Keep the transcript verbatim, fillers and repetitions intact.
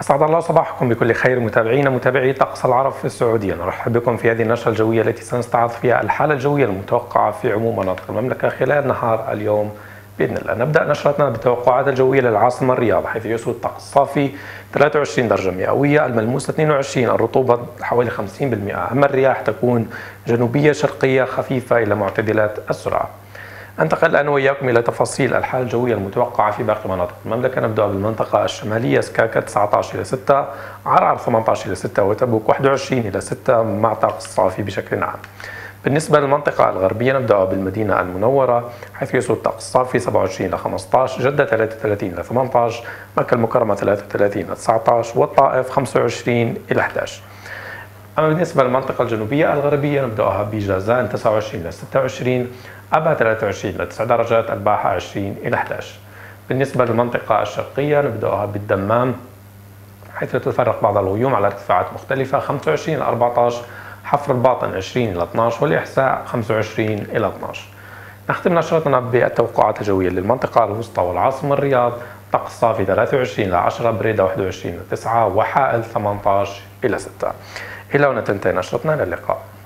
أسعد الله صباحكم بكل خير متابعينا متابعي طقس العرب في السعودية. نرحب بكم في هذه النشرة الجوية التي سنستعرض فيها الحالة الجوية المتوقعة في عموم مناطق المملكة خلال نهار اليوم بإذن الله. نبدأ نشرتنا بالتوقعات الجوية للعاصمة الرياض، حيث يسود طقس صافي ثلاثة وعشرين درجة مئوية، الملموس اثنين وعشرين، الرطوبة حوالي خمسين بالمئة، أما الرياح تكون جنوبية شرقية خفيفة إلى معتدلات السرعة. انتقل الآن وإياكم إلى تفاصيل الحالة الجوية المتوقعة في باقي مناطق المملكة. نبدأ بالمنطقة الشمالية، سكاكا تسعة عشر إلى ستة، عرعر ثمانية عشر إلى ستة، وتبوك واحد وعشرين إلى ستة مع طقس صافي بشكل عام. بالنسبة للمنطقة الغربية نبدأ بالمدينة المنورة، حيث يسود طقس صافي سبعة وعشرين إلى خمسة عشر، جدة ثلاثة وثلاثين إلى ثمانية عشر، مكة المكرمة ثلاثة وثلاثين إلى تسعة عشر، والطائف خمسة وعشرين إلى أحد عشر. أما بالنسبة للمنطقة الجنوبية الغربية نبدأها بجازان تسعة وعشرين إلى ستة وعشرين، أبها ثلاثة وعشرين إلى تسع درجات، الباحة عشرين إلى أحد عشر. بالنسبة للمنطقة الشرقية نبدأها بالدمام، حيث تتفرق بعض الغيوم على ارتفاعات مختلفة، خمسة وعشرين إلى أربعة عشر، حفر الباطن عشرين إلى اثني عشر، والإحساء خمسة وعشرين إلى اثني عشر. نختم نشرتنا بالتوقعات الجوية للمنطقة الوسطى والعاصمة الرياض، طقس صافي ثلاثة وعشرين إلى عشرة، بريدة واحد وعشرين إلى تسعة، وحائل ثمانية عشر إلى ستة. إلى هنا تنتهي نشرتنا، إلى اللقاء.